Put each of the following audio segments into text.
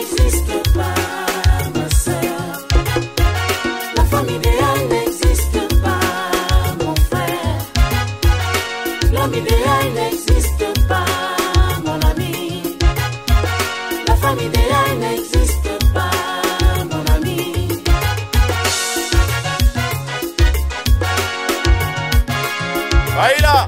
n'existe pas, ma sœur. La femme idéale n'existe pas, mon frère. L'homme idéal n'existe pas, mon ami. La femme idéale n'existe pas, mon ami. Baila!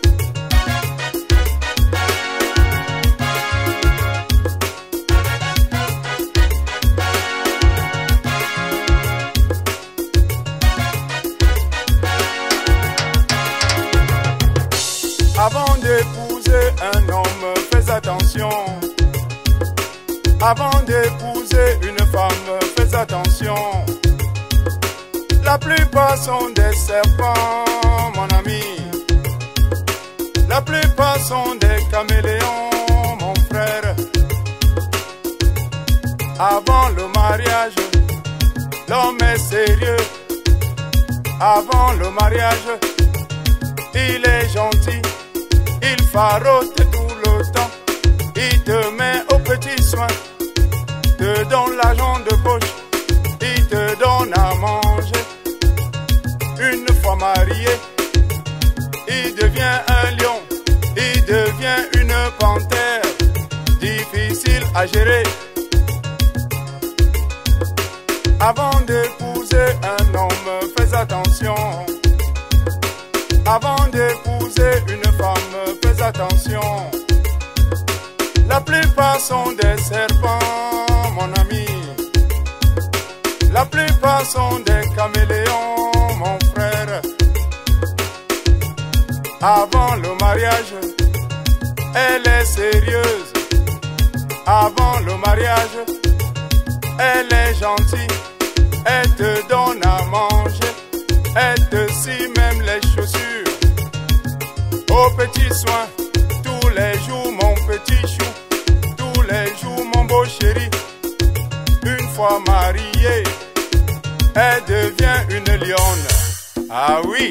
Avant d'épouser un homme, fais attention. Avant d'épouser une femme, fais attention. La plupart sont des serpents, mon ami. La plupart sont des caméléons, mon frère. Avant le mariage, l'homme est sérieux. Avant le mariage, il est gentil. Il farote tout le temps. Il te met aux petits soins. Te donne l'argent de poche. Il te donne à manger. Une fois marié, il devient un lion. Il devient une panthère. Difficile à gérer. Avant d'épouser un homme, fais attention. Avant d'épouser une femme, fais attention. La plupart sont des serpents, mon ami. La plupart sont des caméléons, mon frère. Avant le mariage, elle est sérieuse. Avant le mariage, elle est gentille. Elle te donne à manger. Elle te scie même les chaussures. Aux petits soins, tous les jours mon petit chou. Tous les jours mon beau chéri. Une fois mariée, elle devient une lionne. Ah oui!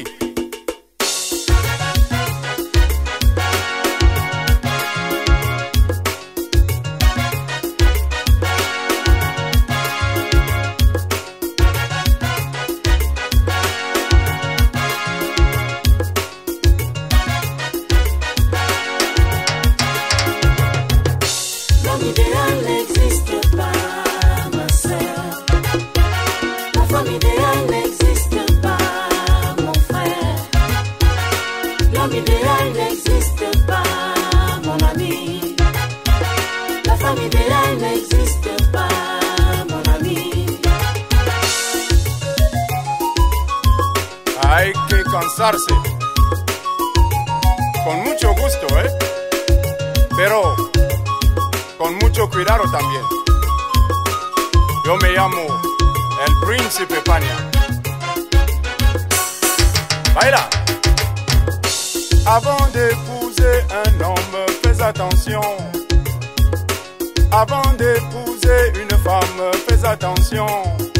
L'homme idéal n'existe pas, ma sœur. La femme idéale n'existe pas, mon frère. L'homme idéal n'existe pas, mon ami. La femme idéale n'existe pas, mon ami. Hay que cansarse. Con mucho gusto, pero con mucho cuidado también. Yo me llamo el Príncipe Pania. Baila! Avant d'épouser un homme, fais attention. Avant d'épouser une femme, fais attention.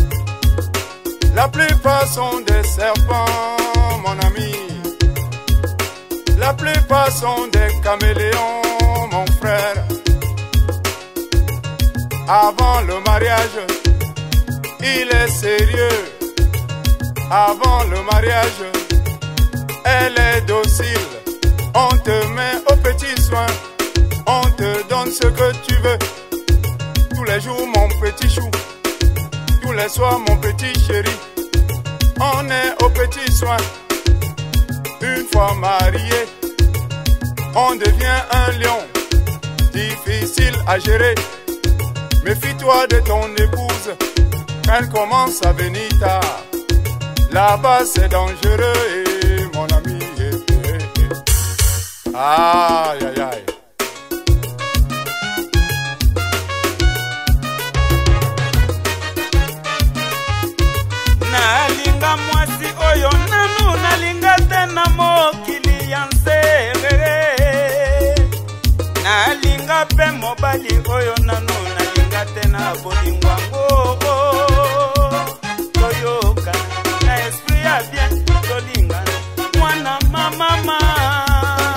La plupart sont des serpents, mon ami. La plupart sont des caméléons, mon frère. Avant le mariage, il est sérieux. Avant le mariage, elle est docile. On te met aux petits soins. On te donne ce que tu veux. Tous les jours, mon petit chou. Tous les soirs, mon petit chéri. On est aux petits soins. Une fois marié, on devient un lion. Difficile à gérer. Méfie-toi de ton épouse. Quand elle commence à venir tard, là-bas c'est dangereux, mon ami. Aïe, aïe, aïe. Nalinga mwasi oyo nanu nalinga tena mokili ya nserere. Nalinga pe mobali oyo nanu nalinga tena bolingwango. Toyoka na esprit ya bien tolinga mwana mama.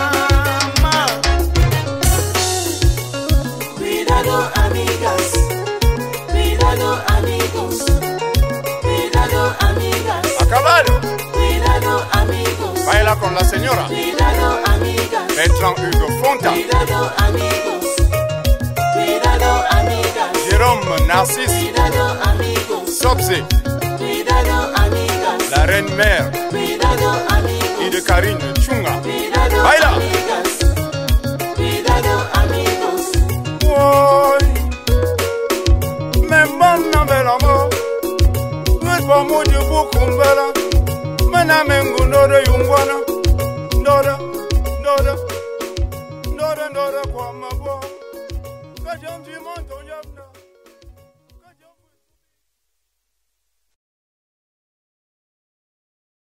Cuidado, amigas. Cuidado amigos, cuidado amigas. A caballo. Cuidado amigos. Baila con la señora. Cuidado amigas. Bertrand Hugo Fonta. Cuidado amigos. Cuidado amigas. Jérôme Narcisse. Cuidado amigos. Sobze. Cuidado amigas. La reine mère. Cuidado amigos. Y de Karine Chunga. Cuidado Baila. amigas. Cuidado amigos. Woy. Me mbana bela mo. Wet ba mo di buku mbela. Mena mengu ndode yungwana. Ndode. Ndode kwa mabo. Kajam di monta.